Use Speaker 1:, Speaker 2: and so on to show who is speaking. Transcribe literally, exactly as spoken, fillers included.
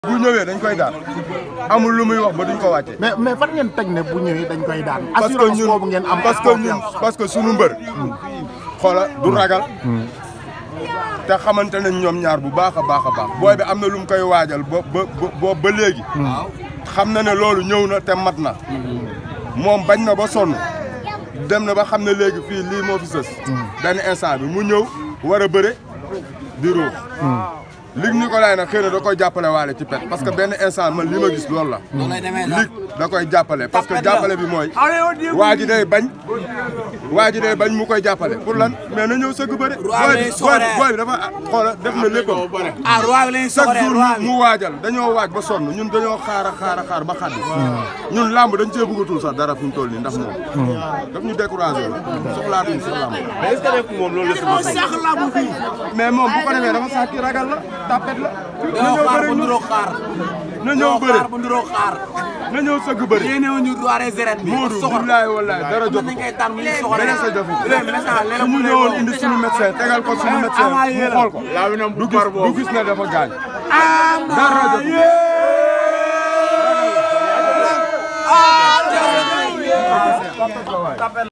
Speaker 1: bu ñëwee dañ koy daan amul lu muy wax ba duñ ko wàcce.
Speaker 2: mais mais fan ngeen teg ne bu ñëwee dañ koy daan.
Speaker 1: parce que ñun
Speaker 2: boobu ngeen am
Speaker 1: parce que ñun parce que suñu mbër. xoola du ragal. te xamante nañ ñoom ñaar bu baax a baax a baax. booy bi am na lu mu koy waajal ba ba ba ba léegi. xam na ne loolu ñëw na te mat na. moom bañ na ba sonn dem na ba xam ne léegi fii lii moo fi sës. benn instant bi mu ñëw war a bëre di ruux. Luc Nicolaï nag xëy na da koy jàppale waale ci pet parce que benn instant man li ma gis loolu la. Luc da koy jàppale parce que jàppale bi mooy. waa ji day bañ waa ji day bañ mu koy jàppale pour lan mais na ñëw sëgg bëre. booy booy bi dafa xoola def na léppam.
Speaker 3: ah roi bi lañ
Speaker 1: chaque jour mu waajal dañoo waaj ba sonn ñun dañoo xaar a xaar a xaar ba xaddi. ñun làmb dañ cee bëggatul sax dara fi mu toll nii ndax moom. daf ñu découragé la soxlaatuñ sa làmb.
Speaker 4: mais est-ce que moom loolu la si
Speaker 1: mais moom bu ko defee dafa sax ki ragal la. tapet la
Speaker 3: na ñëw xaar bu nduroo xaar
Speaker 1: na ñëw bëri
Speaker 3: bu nduroo xaar
Speaker 1: na ñëw sëgg bëri
Speaker 3: yéenewu ñu roi des arènes bi
Speaker 1: Modou billahi wallahi dara jox
Speaker 3: nañ koy tànn ñu soxla
Speaker 1: beneen sa jofi suñu ñëwoon indi suñu médecin tegal ko suñu médecin mu xool ko du gis du gis ne dafa gaañ dara jox